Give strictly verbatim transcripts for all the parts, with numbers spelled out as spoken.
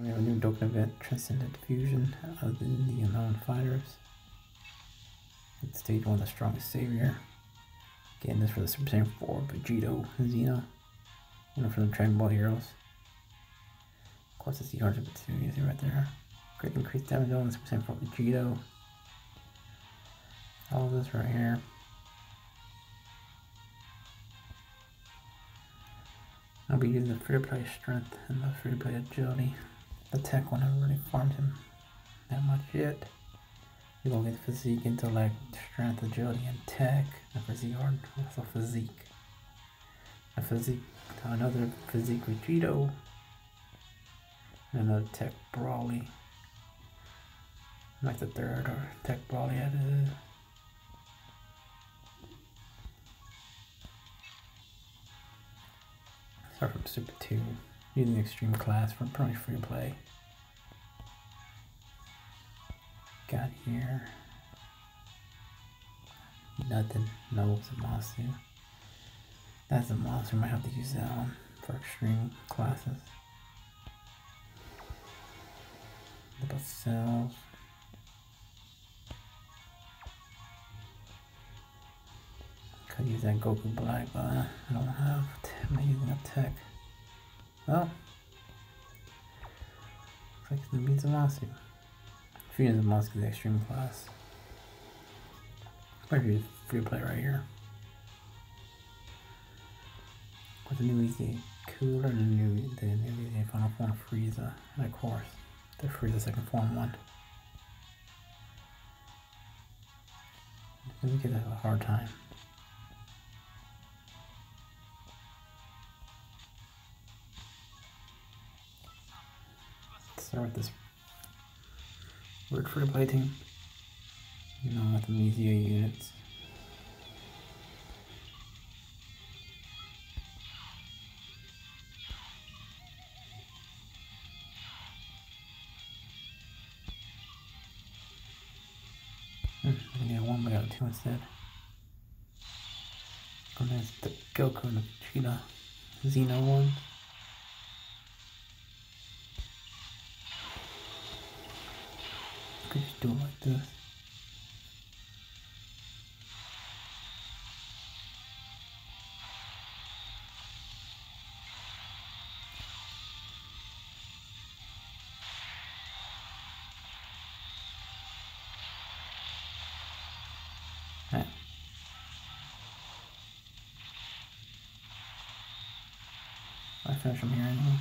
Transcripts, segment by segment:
We have a new Dokkan event, Transcendent Fusion of the, the Unknown Fighters. It's stage one, the strongest savior. Again, this for the Super Saiyan four, Vegito, Xeno. You know, from the Dragon Ball Heroes. Of course, it's the cards of Bitsumi, you see right there. Great increased damage on the Super Saiyan four Vegito. All of this right here. I'll be using the free to play strength and the free to play agility. The tech one, I haven't really farmed him that much yet. You gonna get physique, intellect, strength, agility, and tech. And for Z-Hard, also physique. A physique, another physique Vegito. And another tech Brawly. Like the third or tech Brawly added. Start from Super two. Using extreme class for pretty much free to play. Got here. Nothing. No Zamasu. That's a monster. Might have to use that one for extreme classes. The cells. Could use that Goku Black, but I don't have. I'm not using a tech. Well, looks like it's gonna be Zamasu. Fusion Zamasu is the extreme class. Probably free to play right here. With the new Easy Cooler and the new, the new Easy Final Form Frieza, and of course, the Frieza Second Form one. We could have a hard time. Start with this word free to play team. You know, with the Mizia units. Hmm, I got one, but I got two instead. And there's the Goku and the Vegeta Xeno one. Could just do it like this. Right. I finish them here anyway.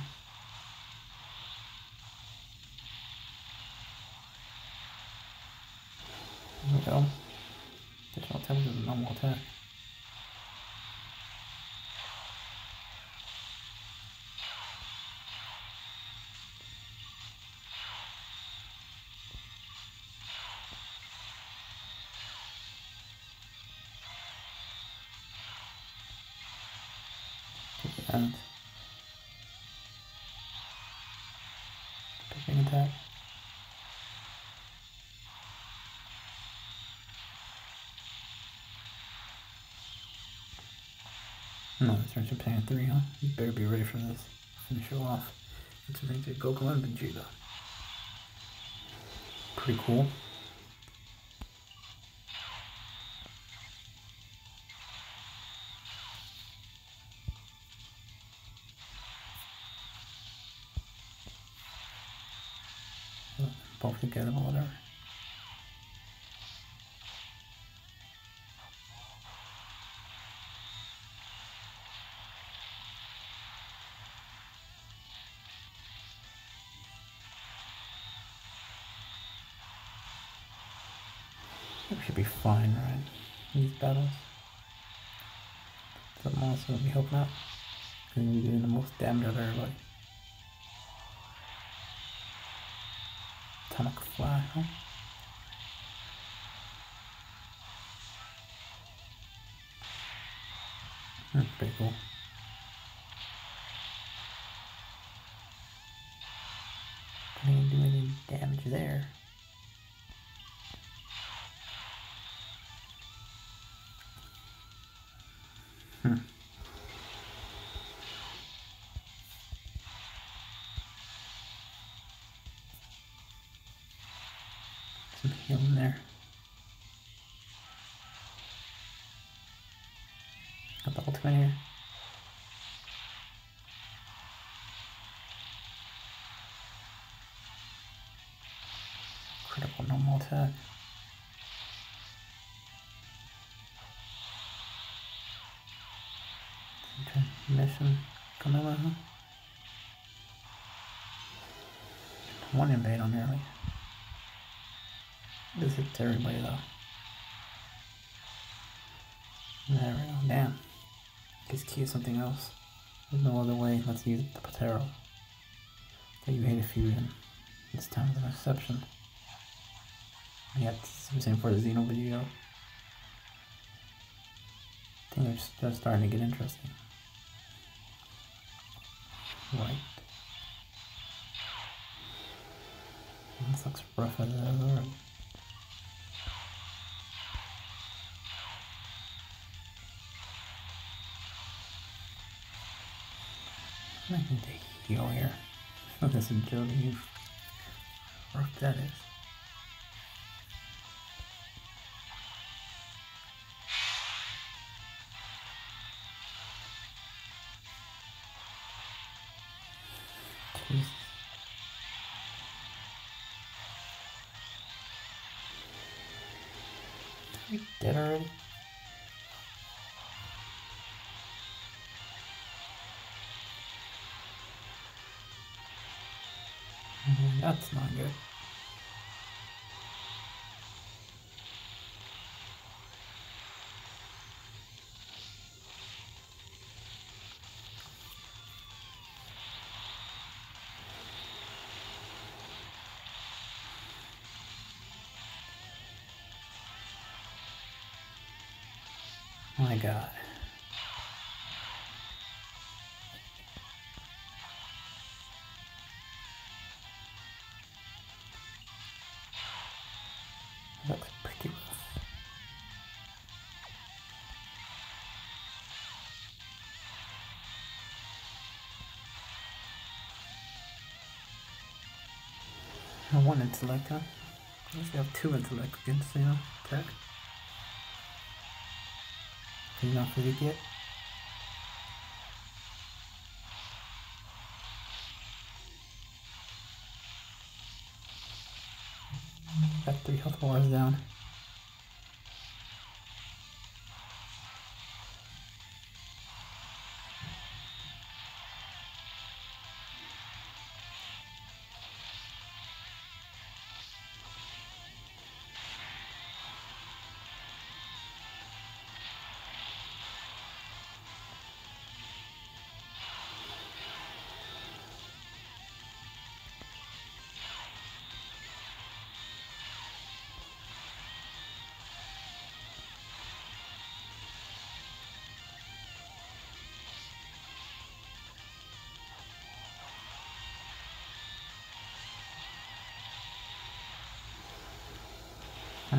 There we go. Additional attack with a normal attack. Take the end. Big attack. No, it's turns to Plan three, huh? You better be ready for this. Finish it off. It's a to Goku and Vegeta. Pretty cool. Both together or whatever. We should be fine, right? These battles. So I'm also gonna be helping out. Because we're doing the most damage of everybody. Atomic Fly, huh? That's pretty cool. Didn't do any damage there. Hmm. some healing there. Got the ultimate here. Critical normal attack. Mission Kamehameha. One invade on early. This hits everybody though. There we go. Damn. Just key something else. There's no other way. Let's use the Patero. That you hate a fusion. This time is an exception. Yeah, it's the same for the Xeno video. I think it's just starting to get interesting. Right. This looks rough as ever. I need to heal here. Look at this agility. How rough that is. Jeez. Are we dead already? Mm, that's not good. My God. That looks pretty rough. I one intellect, huh? I guess we have two intellect against, you know, attack. Can you not physique yet? Got three health bars down. Hmm.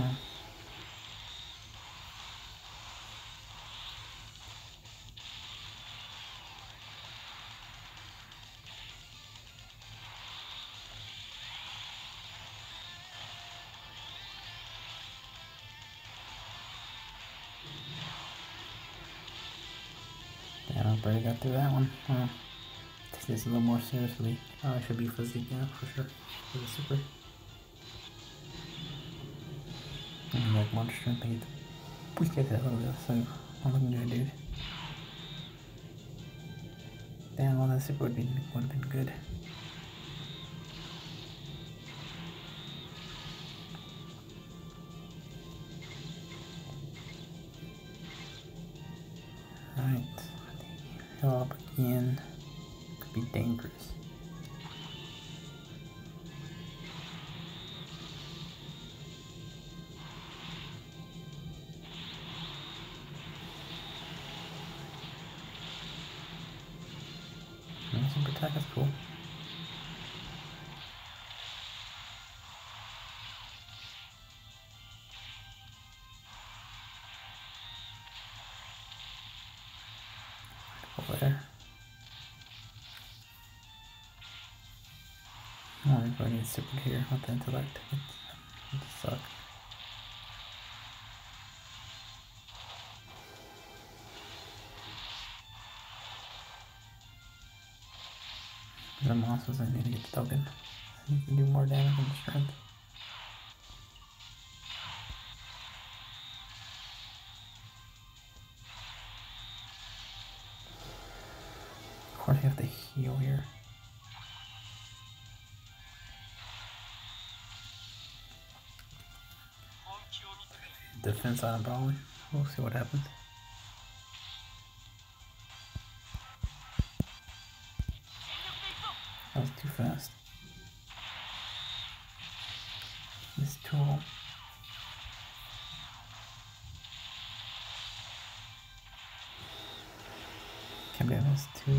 Yeah, I barely got through that one. Uh, take this a little more seriously. Oh, I should be physique now for sure. For the super. And like one strength, I get to tweak it a little bit, so I'm looking good, dude. Damn, well, that super would, be, would have been good. Alright. Heal up again. Could be dangerous. Some attack is cool. Over there. Oh, everybody is super here with the intellect. It sucks. The monsters I need to get the token. You can do more damage than strength. Of course you have to heal here. Defense item probably. We'll see what happens. That was too fast. This tool. Can't believe this too.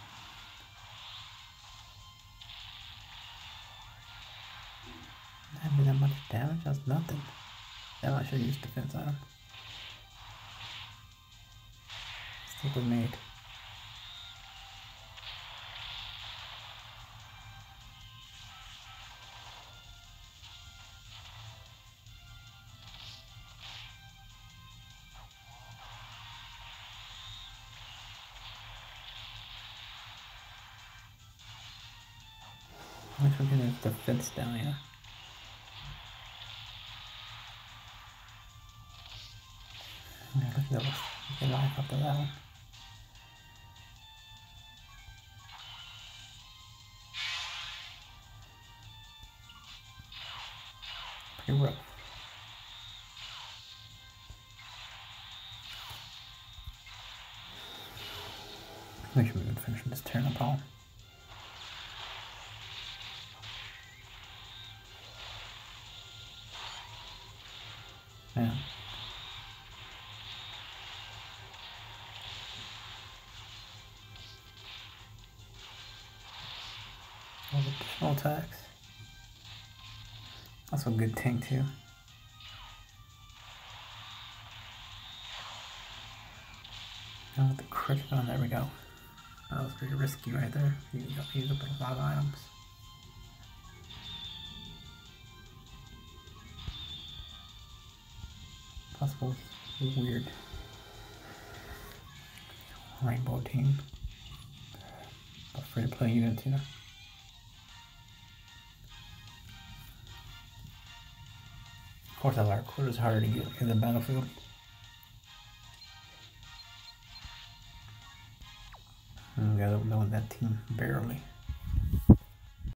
That did that much damage? That's nothing. Now I should use defense item. Stick with made. I wish we could have defense down here. Yeah, look at those. You can life after that one. Pretty rough. Make sure we can finish this turn up all. Yeah. All the additional attacks. Also a good tank too. Now with the crit on, there we go. That was pretty risky right there. You got to use up a lot of items. Possible weird rainbow team. But free to play units, you know. Of course, our quarter is harder to get in the battlefield. And we got to know that team barely.